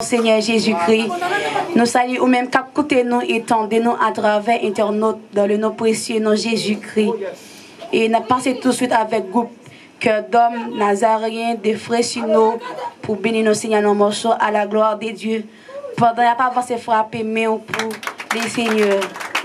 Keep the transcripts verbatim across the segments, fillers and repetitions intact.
Seigneur Jésus-Christ. Nous saluons ou même cap côté nous et tendez-nous à travers internautes dans le nom précieux nom Jésus-Christ. Et n'a passé tout de suite avec groupe cœur d'homme nazarien de frères nous pour bénir nos Seigneurs nos morceaux à la gloire de Dieu. Pendant la pas se frapper mais pour les seigneurs.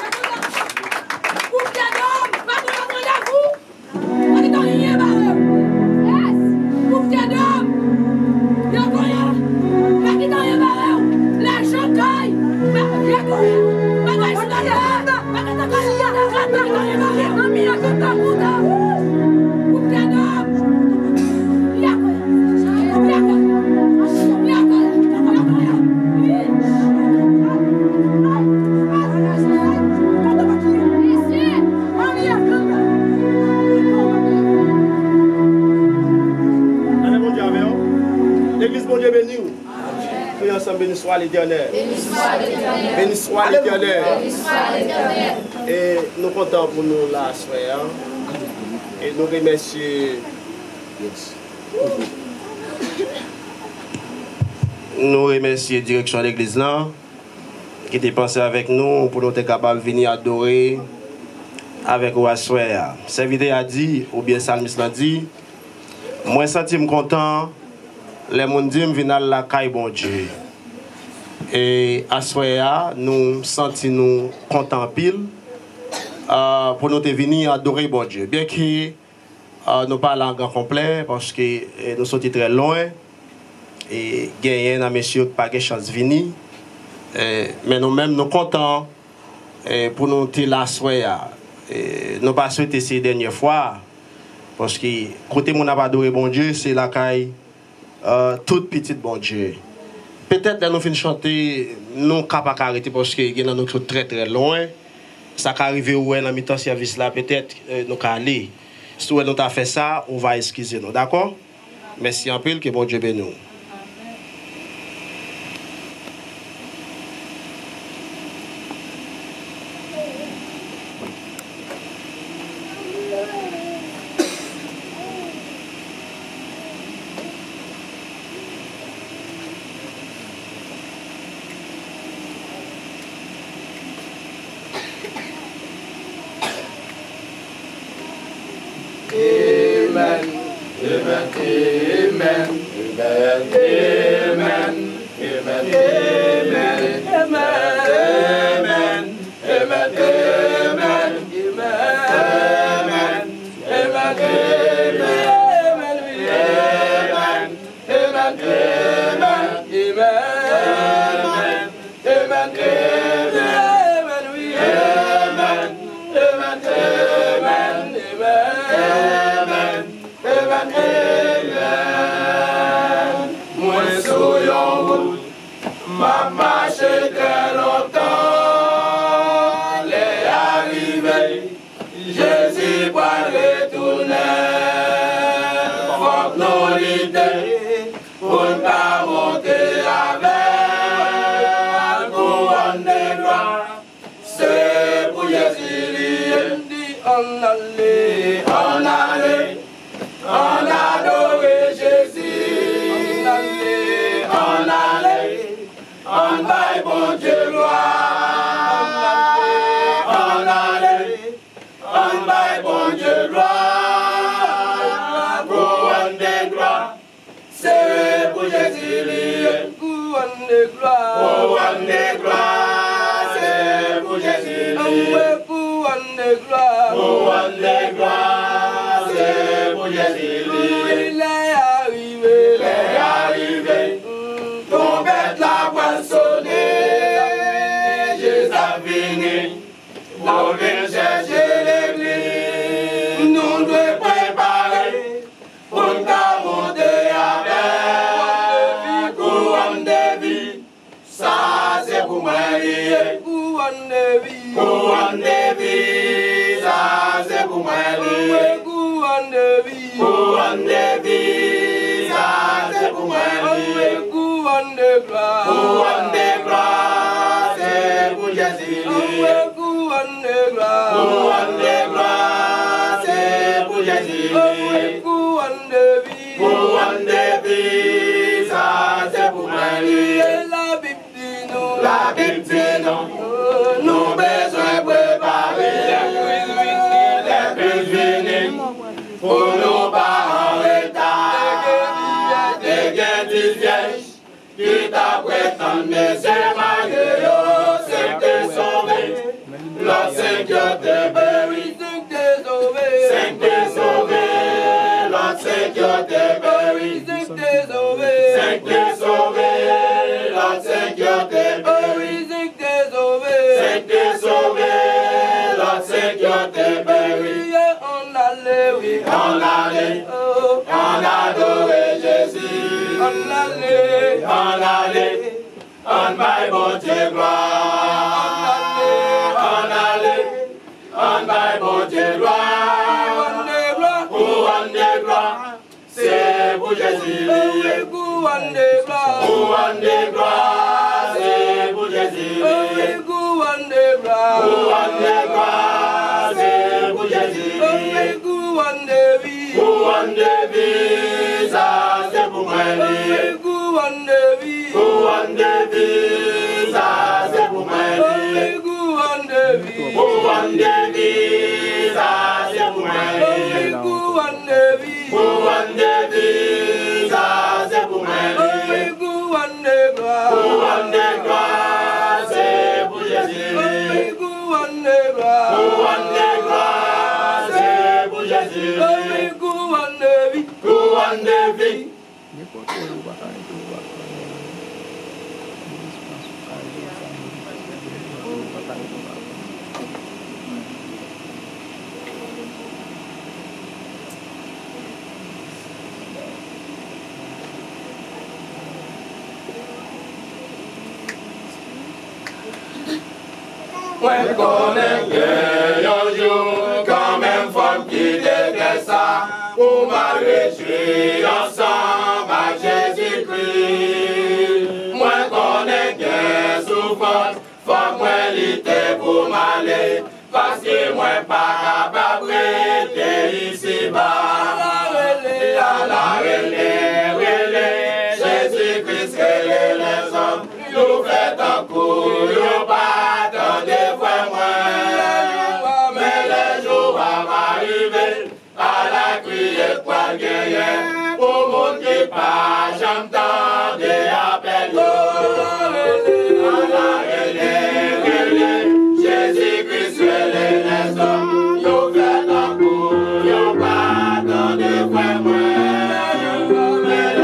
Béni soit l'Éternel. Béni soit l'Éternel. Et nous comptons pour nous la soirée. Et nous remercions. Nous remercions la direction de l'église là, qui était pensé avec nous pour nous être capables de venir adorer avec la soirée. Serviteur a dit, ou bien Salmis l'a dit, moi je suis content, les gens viennent à la caille bon Dieu. Et à ce moment-là, nous sentons nous contents pile euh, pour nous venir adorer bon Dieu. Bien que euh, nous parlons en grand complet parce que euh, nous sommes très loin et gagner un monsieur pas de chance de venir. Euh, mais nous-mêmes nous contents euh, pour nous être là ce soir. Nous n'avons pas souhaité ces dernières fois parce que côté mon adorer bon Dieu, c'est la caille euh, toute petite bon Dieu. Peut-être que nous finissons chanter, nous ne sommes pas arrêter parce que nous sommes très très loin. Ça qui arrive où dans mi-temps service là, peut-être euh, nous allons aller. Si nous avons fait ça, on va excuser nous. D'accord? Merci en pile, que bon Dieu bénisse nous. Pour La Bible dit non, nous besoin préparer les plus finis pour nous pas en retard. Des gains du vieilles qui t'apprêtent, mais c'est malgré eux, c'est que sauvé. L'autre c'est que t'es béri, c'est que sauvé. L'autre c'est que t'es béri, c'est que sauvé. C'est que sauvé. L'autre c'est que t'es béri, c'est que sauvé. C'est que sauvé. L'autre c'est que t'es béri. On allait, oui, on allait, on adorait Jésus. On allait, on allait, on va bon Dieu gloire. On allait, on va bon Dieu gloire. Couronne de gloire, c'est pour Jésus. Couronne de gloire, couronne de gloire, c'est pour Jésus. Couronne de gloire, couronne de gloire, c'est pour Jésus. Couronne de vie, couronne de vie, ça c'est pour moi. Couronne de vie, couronne de vie, ça c'est pour moi. Couronne de vie, couronne de vie, ça c'est pour moi. Couronne de vie, couronne de vie, ça c'est pour moi. Couronne de gloire, couronne de gloire, c'est pour Jésus. Couronne de gloire, couronne de gloire, c'est pour Jésus. Couronne de vie, couronne de vie. Moi je connais que un jour, quand même femme qui déteste ça, pour m'a réjouir ensemble à Jésus-Christ. Moi je connais que souvent, femme moi l'été pour m'aller, parce que moi pas capable de ici-bas. À la relais, relais, Jésus-Christ relais les hommes, nous fait un coup, nous pas attendez fois moi. Mais les jours vont arriver, à la criée quoi gagner, pour mon qui pas, j'entends des appels. À la relais, relais, Jésus-Christ relais les hommes, nous fait un coup, nous pas attendez fois moi.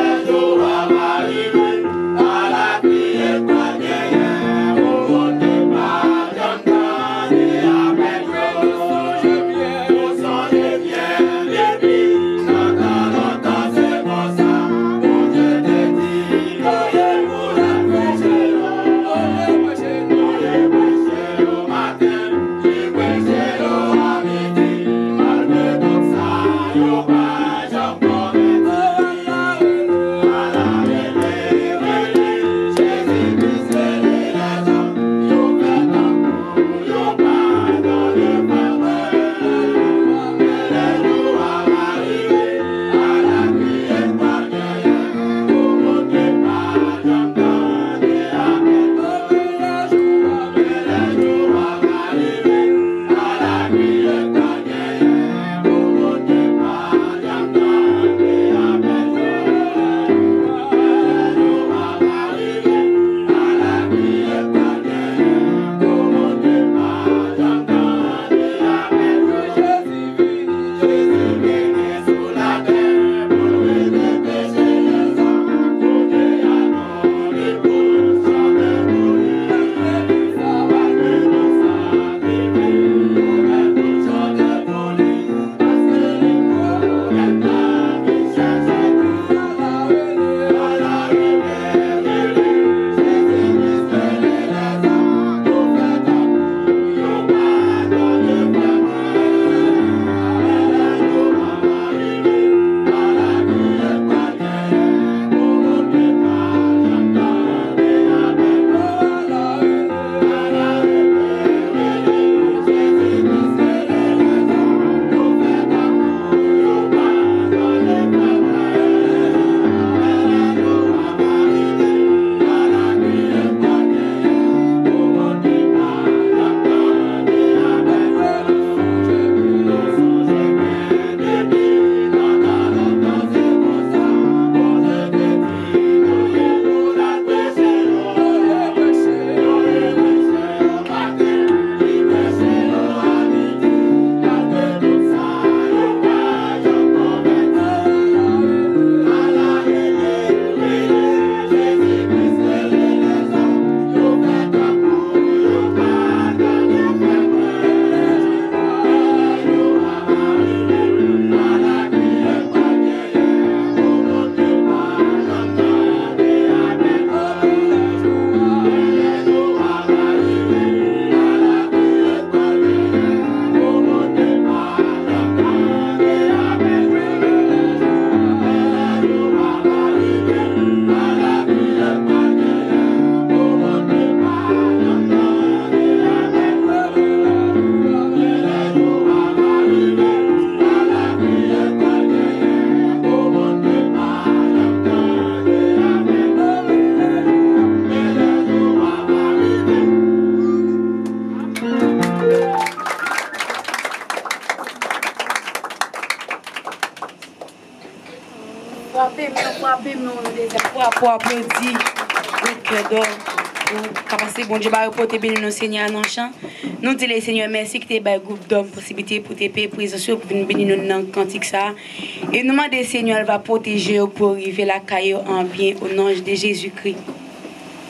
Pour applaudir le cœur d'or. Pour capacité, bon Dieu, va reporter béni nos Seigneur dans le champ. Nous disons, les Seigneur, merci que tu as un groupe d'hommes, possibilité pour te payer présence, pour venir bénir nous dans le cantique ça. Et nous demandons, Seigneur, va protéger pour arriver la caillou en bien au nom de Jésus-Christ.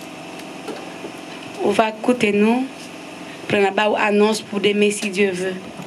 On va écouter nous, prendre la annonce pour demain si Dieu veut.